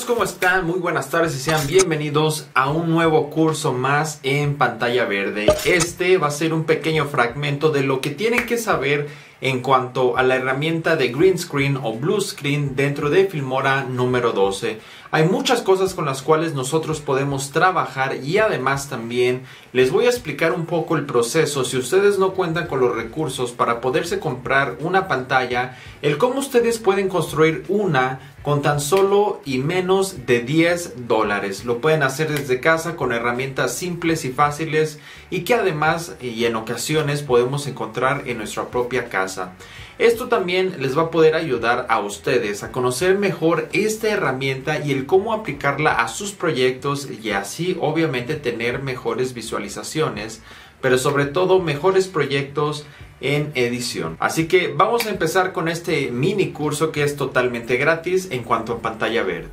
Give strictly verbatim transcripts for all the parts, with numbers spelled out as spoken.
amigos, ¿cómo están? Muy buenas tardes y sean bienvenidos a un nuevo curso más en pantalla verde. Este va a ser un pequeño fragmento de lo que tienen que saber en cuanto a la herramienta de Green Screen o Blue Screen dentro de Filmora número doce. Hay muchas cosas con las cuales nosotros podemos trabajar y además también les voy a explicar un poco el proceso si ustedes no cuentan con los recursos para poderse comprar una pantalla, el cómo ustedes pueden construir una con tan solo y menos de diez dólares. Lo pueden hacer desde casa con herramientas simples y fáciles y que además y en ocasiones podemos encontrar en nuestra propia casa. Esto también les va a poder ayudar a ustedes a conocer mejor esta herramienta y el cómo aplicarla a sus proyectos y así obviamente tener mejores visualizaciones, pero sobre todo mejores proyectos en edición. Así que vamos a empezar con este mini curso que es totalmente gratis en cuanto a pantalla verde.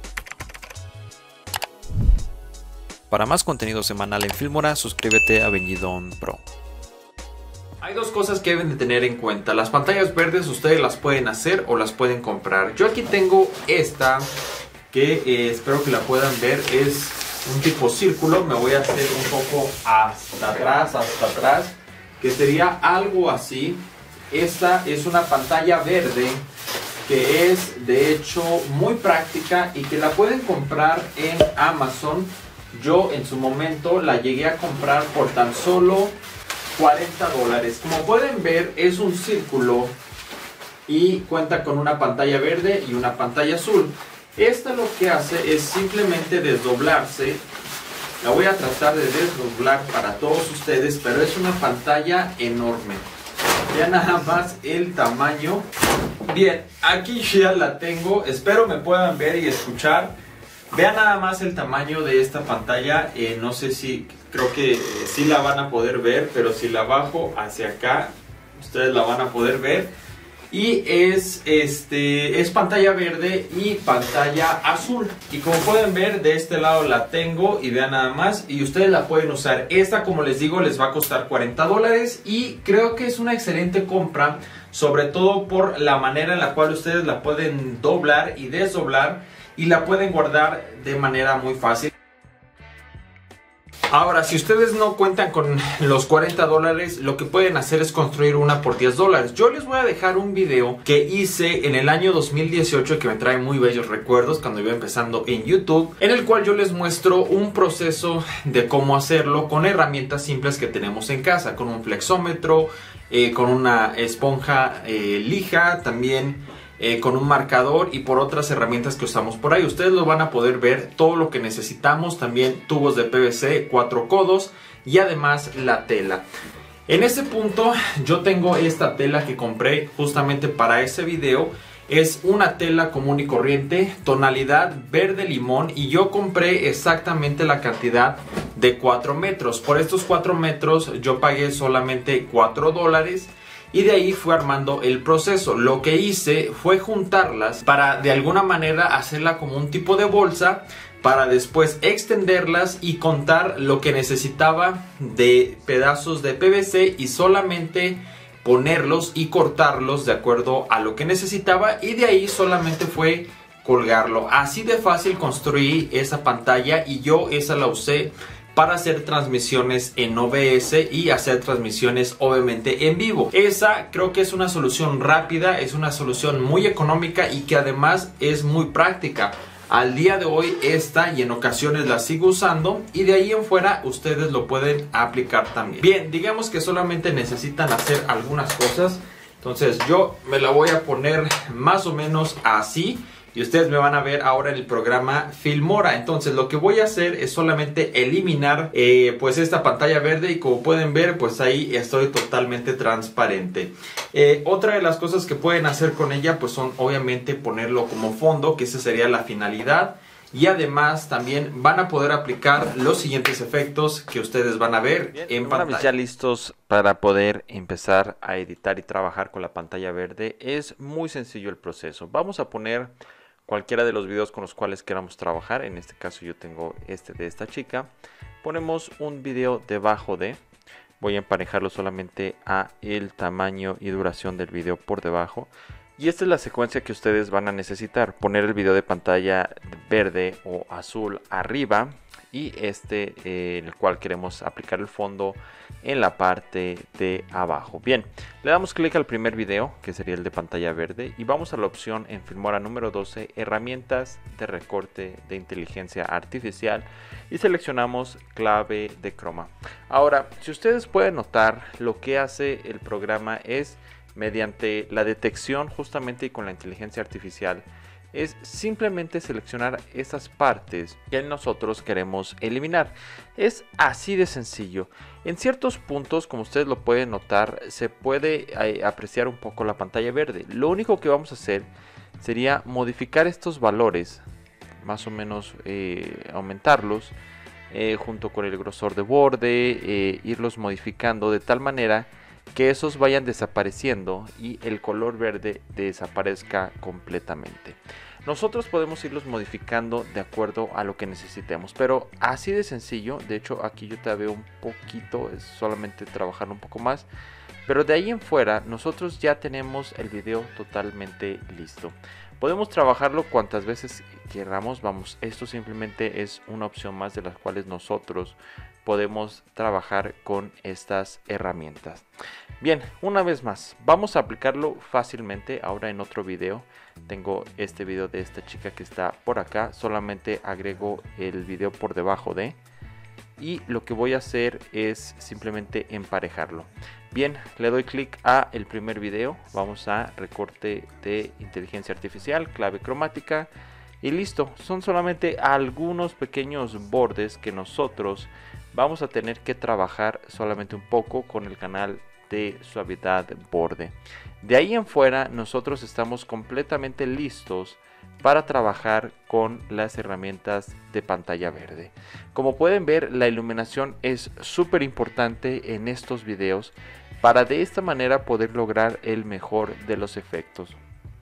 Para más contenido semanal en Filmora, suscríbete a Bengidon Pro. Hay dos cosas que deben de tener en cuenta. Las pantallas verdes ustedes las pueden hacer o las pueden comprar. Yo aquí tengo esta que eh, espero que la puedan ver. Es un tipo círculo. Me voy a hacer un poco hasta atrás, hasta atrás, que sería algo así. Esta es una pantalla verde que es de hecho muy práctica y que la pueden comprar en Amazon. Yo en su momento la llegué a comprar por tan solo cuarenta dólares. Como pueden ver, es un círculo y cuenta con una pantalla verde y una pantalla azul. Esta lo que hace es simplemente desdoblarse. La voy a tratar de desdoblar para todos ustedes, pero es una pantalla enorme. Ya nada más el tamaño. Bien, aquí ya la tengo. Espero me puedan ver y escuchar. Vean nada más el tamaño de esta pantalla. Eh, no sé si, creo que eh, sí la van a poder ver, pero si la bajo hacia acá, ustedes la van a poder ver. Y es, este, es pantalla verde y pantalla azul. Y como pueden ver, de este lado la tengo y vean nada más. Y ustedes la pueden usar. Esta, como les digo, les va a costar cuarenta dólares. Y creo que es una excelente compra, sobre todo por la manera en la cual ustedes la pueden doblar y desdoblar. Y la pueden guardar de manera muy fácil. Ahora, si ustedes no cuentan con los cuarenta dólares, lo que pueden hacer es construir una por diez dólares. Yo les voy a dejar un video que hice en el año dos mil dieciocho que me trae muy bellos recuerdos cuando iba empezando en YouTube, en el cual yo les muestro un proceso de cómo hacerlo con herramientas simples que tenemos en casa, con un flexómetro, eh, con una esponja eh, lija, también Eh, con un marcador y por otras herramientas que usamos por ahí. Ustedes lo van a poder ver todo lo que necesitamos, también tubos de P V C, cuatro codos y además la tela. En este punto yo tengo esta tela que compré justamente para ese video. Es una tela común y corriente, tonalidad verde limón, y yo compré exactamente la cantidad de cuatro metros. Por estos cuatro metros yo pagué solamente cuatro dólares. Y de ahí fue armando el proceso. Lo que hice fue juntarlas para de alguna manera hacerla como un tipo de bolsa, para después extenderlas y contar lo que necesitaba de pedazos de P V C y solamente ponerlos y cortarlos de acuerdo a lo que necesitaba, y de ahí solamente fue colgarlo. Así de fácil construí esa pantalla y yo esa la usé para hacer transmisiones en O B S y hacer transmisiones obviamente en vivo. Esa creo que es una solución rápida, es una solución muy económica y que además es muy práctica. Al día de hoy esta y en ocasiones la sigo usando, y de ahí en fuera ustedes lo pueden aplicar también. Bien, digamos que solamente necesitan hacer algunas cosas. Entonces yo me la voy a poner más o menos así. Y ustedes me van a ver ahora en el programa Filmora. Entonces lo que voy a hacer es solamente eliminar eh, pues esta pantalla verde. Y como pueden ver, pues ahí estoy totalmente transparente. eh, Otra de las cosas que pueden hacer con ella pues son obviamente ponerlo como fondo, que esa sería la finalidad. Y además también van a poder aplicar los siguientes efectos que ustedes van a ver Bien, en una pantalla. vez ya listos para poder empezar a editar y trabajar con la pantalla verde, es muy sencillo el proceso. Vamos a poner cualquiera de los videos con los cuales queramos trabajar. En este caso yo tengo este de esta chica. Ponemos un video debajo de. Voy a emparejarlo solamente a el tamaño y duración del video por debajo. Y esta es la secuencia que ustedes van a necesitar. Poner el video de pantalla verde o azul arriba y este eh, en el cual queremos aplicar el fondo en la parte de abajo. Bien, le damos clic al primer video, que sería el de pantalla verde, y vamos a la opción en Filmora número doce, herramientas de recorte de inteligencia artificial, y seleccionamos clave de croma. Ahora, si ustedes pueden notar, lo que hace el programa es, mediante la detección justamente y con la inteligencia artificial, es simplemente seleccionar esas partes que nosotros queremos eliminar. Es así de sencillo. En ciertos puntos, como ustedes lo pueden notar, se puede eh, apreciar un poco la pantalla verde. Lo único que vamos a hacer sería modificar estos valores, más o menos eh, aumentarlos eh, junto con el grosor de borde, eh, irlos modificando de tal manera que esos vayan desapareciendo y el color verde desaparezca completamente. Nosotros podemos irlos modificando de acuerdo a lo que necesitemos, pero así de sencillo. De hecho, aquí yo te veo un poquito, es solamente trabajar un poco más, pero de ahí en fuera nosotros ya tenemos el video totalmente listo. Podemos trabajarlo cuantas veces queramos. Vamos, esto simplemente es una opción más de las cuales nosotros podemos trabajar con estas herramientas. Bien, una vez más, vamos a aplicarlo fácilmente ahora en otro video. Tengo este video de esta chica que está por acá. Solamente agrego el video por debajo de, y lo que voy a hacer es simplemente emparejarlo. Bien, le doy clic a el primer video. Vamos a recorte de inteligencia artificial, clave cromática, y listo. Son solamente algunos pequeños bordes que nosotros vamos a tener que trabajar solamente un poco con el canal de suavidad borde. De ahí en fuera nosotros estamos completamente listos para trabajar con las herramientas de pantalla verde. Como pueden ver, la iluminación es súper importante en estos videos para de esta manera poder lograr el mejor de los efectos.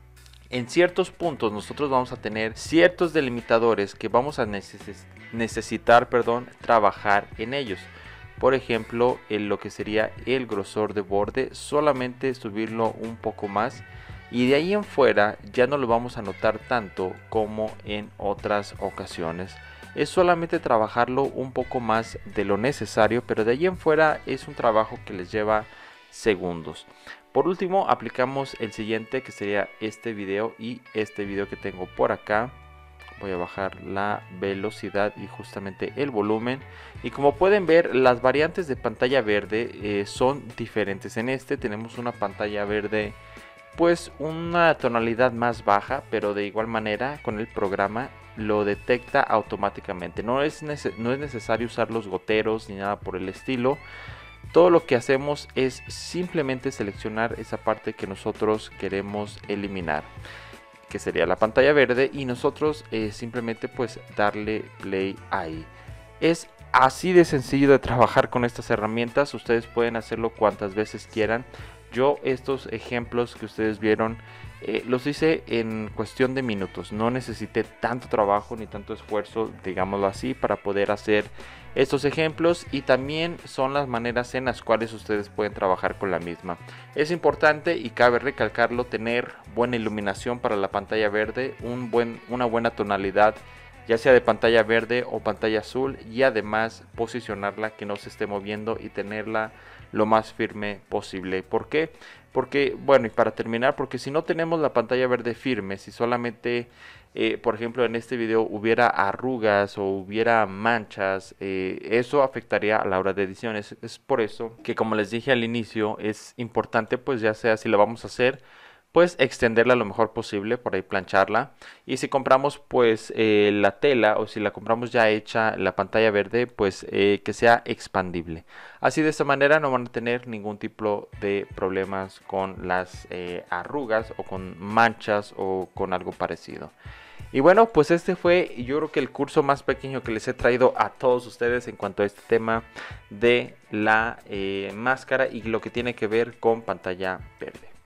En ciertos puntos nosotros vamos a tener ciertos delimitadores que vamos a neces necesitar perdón, trabajar en ellos. Por ejemplo, en lo que sería el grosor de borde, solamente subirlo un poco más, y de ahí en fuera ya no lo vamos a notar tanto como en otras ocasiones. Es solamente trabajarlo un poco más de lo necesario, pero de ahí en fuera es un trabajo que les lleva segundos. Por último, aplicamos el siguiente, que sería este video y este video que tengo por acá. Voy a bajar la velocidad y justamente el volumen, y como pueden ver, las variantes de pantalla verde eh, son diferentes. En este tenemos una pantalla verde pues una tonalidad más baja, pero de igual manera con el programa lo detecta automáticamente. No es, no es necesario usar los goteros ni nada por el estilo. Todo lo que hacemos es simplemente seleccionar esa parte que nosotros queremos eliminar, que sería la pantalla verde, y nosotros eh, simplemente pues darle play ahí. Es así de sencillo de trabajar con estas herramientas. Ustedes pueden hacerlo cuantas veces quieran. Yo estos ejemplos que ustedes vieron eh, los hice en cuestión de minutos. No necesité tanto trabajo ni tanto esfuerzo, digámoslo así, para poder hacer estos ejemplos, y también son las maneras en las cuales ustedes pueden trabajar con la misma. Es importante, y cabe recalcarlo, tener buena iluminación para la pantalla verde, un buen, una buena tonalidad, ya sea de pantalla verde o pantalla azul, y además posicionarla que no se esté moviendo y tenerla lo más firme posible. ¿Por qué? Porque, bueno, y para terminar, porque si no tenemos la pantalla verde firme, si solamente eh, por ejemplo en este video hubiera arrugas o hubiera manchas, eh, eso afectaría a la hora de edición. Es, es por eso que, como les dije al inicio, es importante, pues ya sea si lo vamos a hacer, pues extenderla lo mejor posible, por ahí plancharla, y si compramos pues eh, la tela, o si la compramos ya hecha la pantalla verde, pues eh, que sea expandible. Así, de esta manera no van a tener ningún tipo de problemas con las eh, arrugas o con manchas o con algo parecido. Y bueno, pues este fue, yo creo que el curso más pequeño que les he traído a todos ustedes en cuanto a este tema de la eh, máscara y lo que tiene que ver con pantalla verde.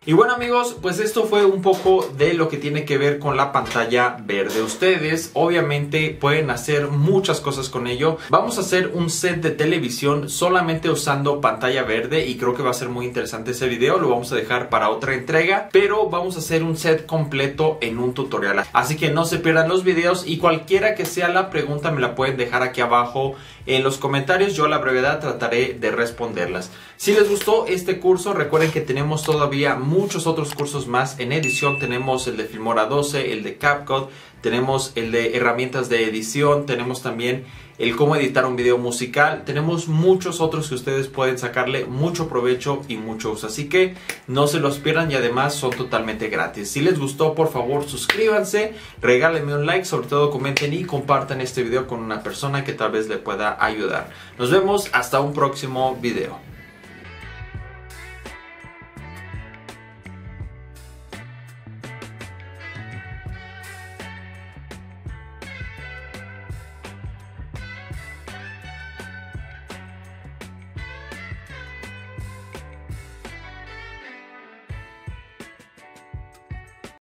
Y bueno amigos, pues esto fue un poco de lo que tiene que ver con la pantalla verde. Ustedes obviamente pueden hacer muchas cosas con ello. Vamos a hacer un set de televisión solamente usando pantalla verde y creo que va a ser muy interesante ese video. Lo vamos a dejar para otra entrega, pero vamos a hacer un set completo en un tutorial. Así que no se pierdan los videos y cualquiera que sea la pregunta me la pueden dejar aquí abajo en los comentarios. Yo a la brevedad trataré de responderlas. Si les gustó este curso, recuerden que tenemos todavía muchos otros cursos más en edición. Tenemos el de Filmora doce, el de CapCut, tenemos el de herramientas de edición, tenemos también el cómo editar un video musical. Tenemos muchos otros que ustedes pueden sacarle mucho provecho y mucho uso. Así que no se los pierdan y además son totalmente gratis. Si les gustó, por favor suscríbanse, regálenme un like, sobre todo comenten y compartan este video con una persona que tal vez le pueda ayudar. Nos vemos hasta un próximo video.